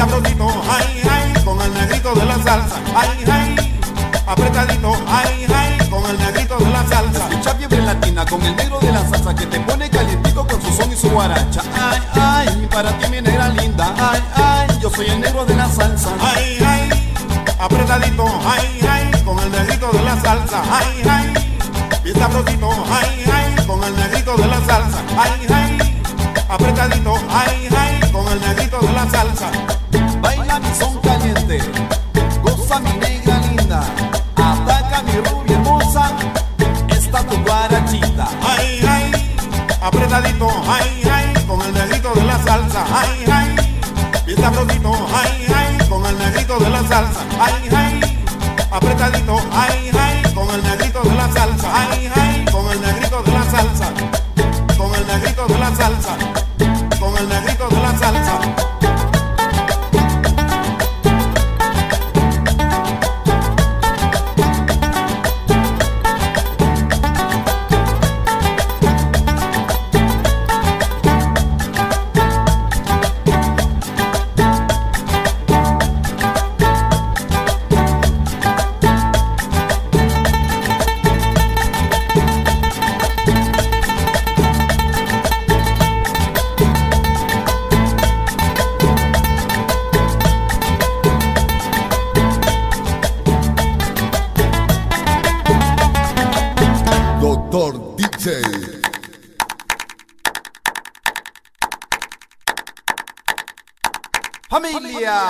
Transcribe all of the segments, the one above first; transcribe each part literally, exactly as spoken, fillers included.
sabrosito, ay, ay, con el negrito de la salsa, ay, ay, apretadito, ay, ay, con el negrito de la salsa. Escucha fiebre latina con el negro de la salsa que te pone calientico con su son y su guaracha. Ay, ay, para ti mi negra linda, ay, ay, yo soy el negro de la salsa. Ay, ay, apretadito, ay, ay, con el negrito de la salsa, ay, ay, y sabrosito, ay, ay, con el negrito de la salsa, ay, ay, apretadito, ay, ay, con el negrito de la salsa. Baila mi son caliente, goza mi negra linda, ataca mi rubia hermosa, esta tu guarachita. Ay, ay, apretadito, ay, ay, con el negrito de la salsa, ay, ay, y sabrosito, ay, ay, con el negrito de la salsa, ay, ay, apretadito, ay, ay, con el negrito de la salsa, ay, ay, con el negrito de la salsa, con el negrito de la salsa, con el negrito de la salsa. Doctor D J. ¡Familia!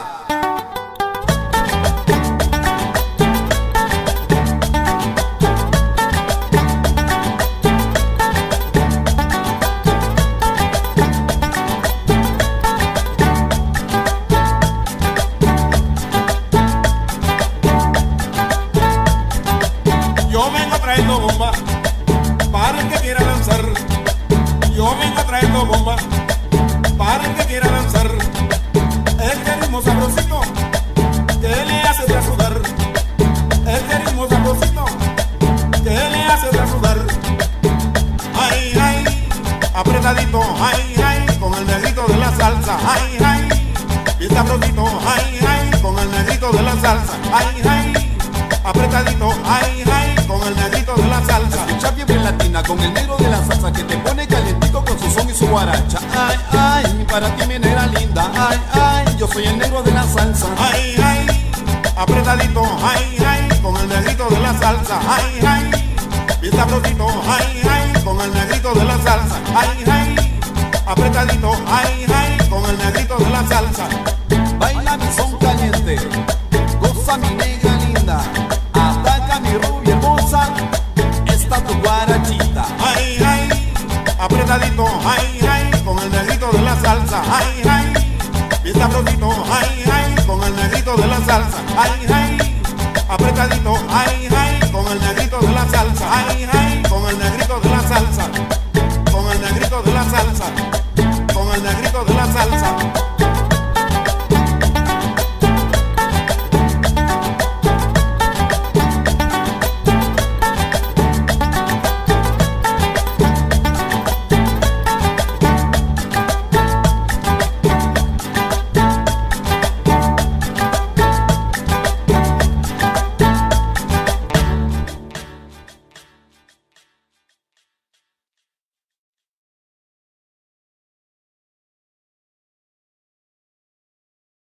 Yo vengo trayendo bomba para el que quiera lanzar. Yo vengo trayendo bomba para el que quiera lanzar. Este ritmo sabrosito que le hace de sudar. Este ritmo sabrosito que le hace de sudar. Ay, ay, apretadito, ay, ay, con el negrito de la salsa. Ay, ay, y sabrosito, ay, ay, con el negrito de la salsa. Ay, ay, apretadito, ay, ay, con el negrito de la salsa. Escucha fiebre latina con el negro de la salsa que te pone calientico con su son y su guaracha. Ay, ay, para ti mi negra linda, ay, ay, yo soy el negro de la salsa. Ay, ay, apretadito, ay, ay, con el negrito de la salsa. Ay, ay, y sabrosito, ay, ay, con el negrito de la salsa. Ay, ay, apretadito, ay, ay, con el negrito de la salsa. Baila mi son caliente, goza mi negra linda, ataca mi rubia hermosa, esta tu guarachita. Ay, ay, apretadito, ay, ay, con el negrito de la salsa. Ay, ay, y sabrosito, ay, ay, con el negrito de la salsa. Ay, ay, apretadito, ay, ay, con el negrito de la salsa. Ay, ay, con el negrito de la salsa.